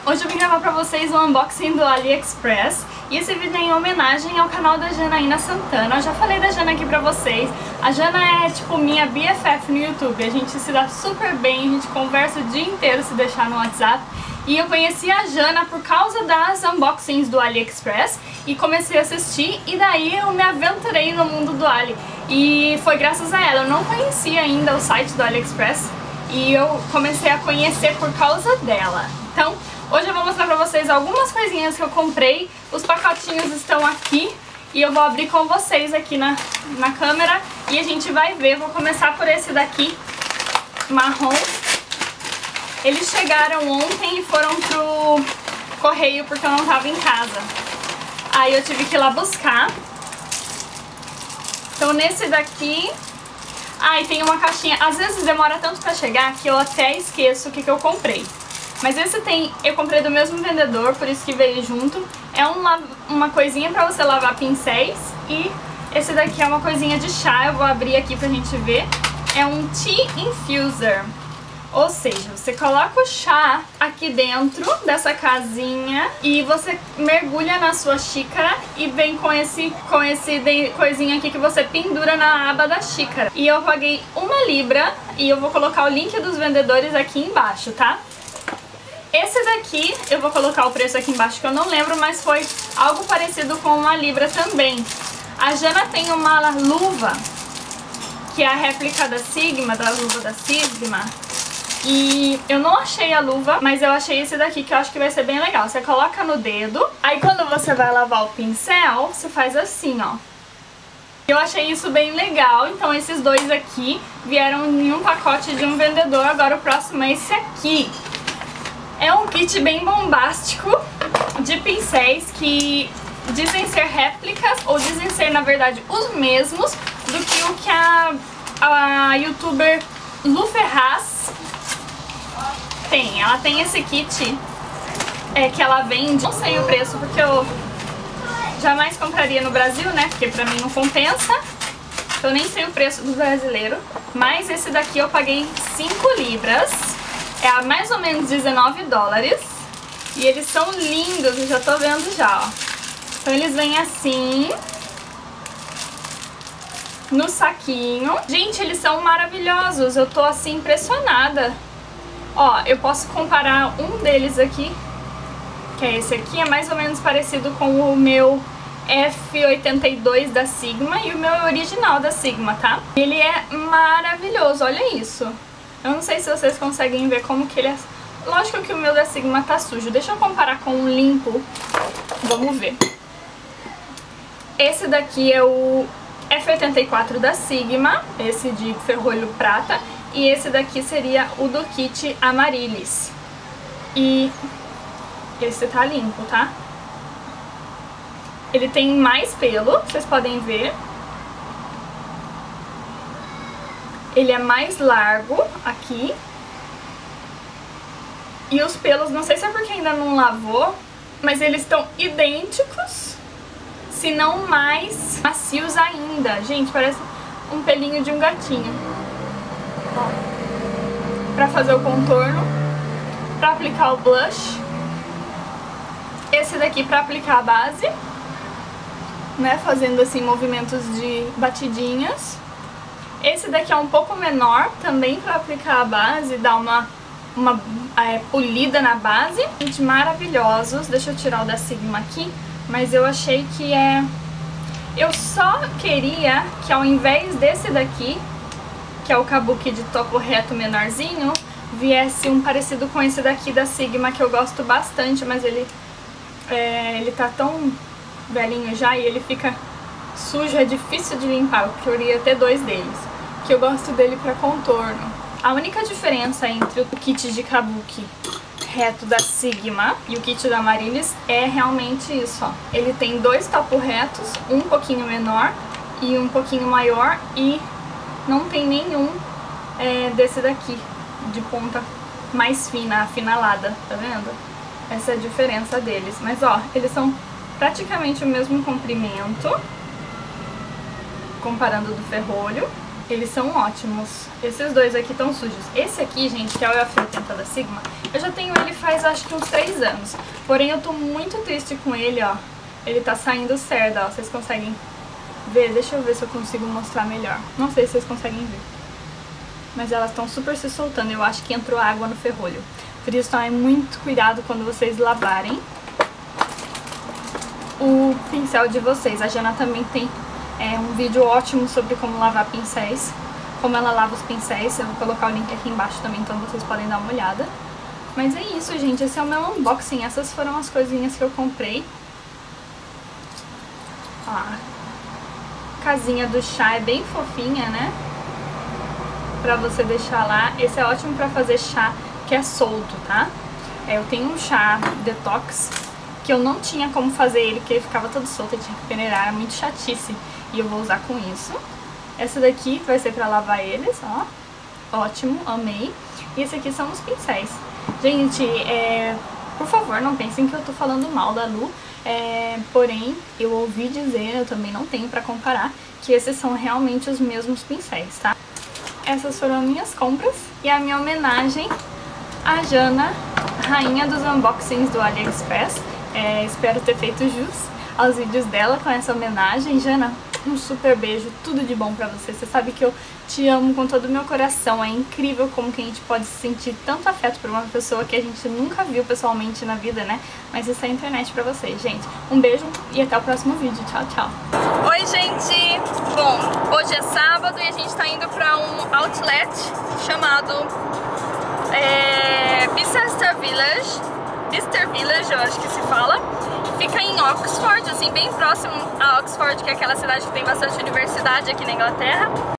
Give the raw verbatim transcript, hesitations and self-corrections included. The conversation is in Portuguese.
Hoje eu vim gravar pra vocês um unboxing do AliExpress e esse vídeo é em homenagem ao canal da Janaína Santana. Eu já falei da Jana aqui pra vocês. A Jana é tipo minha B F F no YouTube, a gente se dá super bem, a gente conversa o dia inteiro se deixar no WhatsApp. E eu conheci a Jana por causa das unboxings do AliExpress e comecei a assistir, e daí eu me aventurei no mundo do Ali. E foi graças a ela, eu não conhecia ainda o site do AliExpress e eu comecei a conhecer por causa dela. Então, hoje eu vou mostrar pra vocês algumas coisinhas que eu comprei. Os pacotinhos estão aqui e eu vou abrir com vocês aqui na, na câmera e a gente vai ver. Vou começar por esse daqui, marrom. Eles chegaram ontem e foram pro correio porque eu não tava em casa. Aí eu tive que ir lá buscar. Então nesse daqui... Ah, e tem uma caixinha. Às vezes demora tanto pra chegar que eu até esqueço o que, que eu comprei. Mas esse tem, eu comprei do mesmo vendedor, por isso que veio junto. É uma, uma coisinha pra você lavar pincéis. E esse daqui é uma coisinha de chá, eu vou abrir aqui pra gente ver. É um Tea Infuser. Ou seja, você coloca o chá aqui dentro dessa casinha e você mergulha na sua xícara e vem com esse, com esse de, coisinha aqui que você pendura na aba da xícara. E eu paguei uma libra e eu vou colocar o link dos vendedores aqui embaixo, tá? Esse daqui, eu vou colocar o preço aqui embaixo que eu não lembro, mas foi algo parecido com uma libra também. A Jana tem uma luva, que é a réplica da Sigma, da luva da Sigma. E eu não achei a luva, mas eu achei esse daqui que eu acho que vai ser bem legal. Você coloca no dedo, aí quando você vai lavar o pincel, você faz assim, ó. Eu achei isso bem legal, então esses dois aqui vieram em um pacote de um vendedor. Agora o próximo é esse aqui. É um kit bem bombástico de pincéis que dizem ser réplicas, ou dizem ser, na verdade, os mesmos do que o que a, a youtuber Lu Ferraz tem. Ela tem esse kit é, que ela vende. Não sei o preço porque eu jamais compraria no Brasil, né? Porque pra mim não compensa. Eu nem sei o preço do brasileiro. Mas esse daqui eu paguei cinco libras. É a mais ou menos dezenove dólares. E eles são lindos, eu já tô vendo já, ó. Então eles vêm assim, no saquinho. Gente, eles são maravilhosos, eu tô assim impressionada. Ó, eu posso comparar um deles aqui, que é esse aqui, é mais ou menos parecido com o meu F oitenta e dois da Sigma e o meu original da Sigma, tá? Ele é maravilhoso, olha isso. Eu não sei se vocês conseguem ver como que ele é. Lógico que o meu da Sigma tá sujo. Deixa eu comparar com um limpo. Vamos ver. Esse daqui é o F oitenta e quatro da Sigma, esse de ferrolho prata. E esse daqui seria o do kit Amaryllis. E esse tá limpo, tá? Ele tem mais pelo, vocês podem ver. Ele é mais largo aqui. E os pelos, não sei se é porque ainda não lavou, mas eles estão idênticos, se não mais macios ainda. Gente, parece um pelinho de um gatinho. Ó, pra fazer o contorno, pra aplicar o blush. Esse daqui pra aplicar a base, né, fazendo assim movimentos de batidinhas. Esse daqui é um pouco menor, também pra aplicar a base, dar uma, uma é, polida na base. Gente, maravilhosos. Deixa eu tirar o da Sigma aqui, mas eu achei que é... Eu só queria que ao invés desse daqui, que é o kabuki de topo reto menorzinho, viesse um parecido com esse daqui da Sigma, que eu gosto bastante, mas ele, é, ele tá tão velhinho já e ele fica sujo, é difícil de limpar. Eu queria ter dois deles, que eu gosto dele pra contorno. A única diferença entre o kit de kabuki reto da Sigma e o kit da Amaryllis é realmente isso, ó. Ele tem dois topos retos, um pouquinho menor e um pouquinho maior, e não tem nenhum é, desse daqui, de ponta mais fina, afinalada, tá vendo? Essa é a diferença deles. Mas ó, eles são praticamente o mesmo comprimento, comparando do ferrolho. Eles são ótimos. Esses dois aqui estão sujos. Esse aqui, gente, que é o E F oitenta da Sigma, eu já tenho ele faz acho que uns três anos. Porém, eu tô muito triste com ele, ó. Ele tá saindo cerda, ó. Vocês conseguem ver? Deixa eu ver se eu consigo mostrar melhor. Não sei se vocês conseguem ver. Mas elas estão super se soltando. Eu acho que entrou água no ferrolho. Por isso, tomem muito cuidado quando vocês lavarem o pincel de vocês. A Jana também tem é, um vídeo ótimo sobre como lavar pincéis, como ela lava os pincéis. Eu vou colocar o link aqui embaixo também, então vocês podem dar uma olhada. Mas é isso, gente, esse é o meu unboxing. Essas foram as coisinhas que eu comprei. Ó, a casinha do chá é bem fofinha, né? Pra você deixar lá. Esse é ótimo pra fazer chá que é solto, tá? É, eu tenho um chá detox que eu não tinha como fazer ele, porque ele ficava todo solto, eu tinha que peneirar, era muito chatice. E eu vou usar com isso. Essa daqui vai ser pra lavar eles, ó. Ótimo, amei. E esse aqui são os pincéis. Gente, é, por favor, não pensem que eu tô falando mal da Lu. É, porém, eu ouvi dizer, eu também não tenho pra comparar, que esses são realmente os mesmos pincéis, tá? Essas foram as minhas compras e a minha homenagem à Jana, rainha dos unboxings do AliExpress. É, espero ter feito jus aos vídeos dela com essa homenagem. Jana, um super beijo, tudo de bom pra você. Você sabe que eu te amo com todo o meu coração. É incrível como que a gente pode sentir tanto afeto por uma pessoa que a gente nunca viu pessoalmente na vida, né? Mas isso é a internet pra vocês, gente. Um beijo e até o próximo vídeo. Tchau, tchau. Oi, gente! Bom, hoje é sábado e a gente tá indo pra um outlet chamado é, Bicester Village. Bicester Village, eu acho que se fala. Fica em Oxford, assim, bem próximo a Oxford, que é aquela cidade que tem bastante universidade aqui na Inglaterra.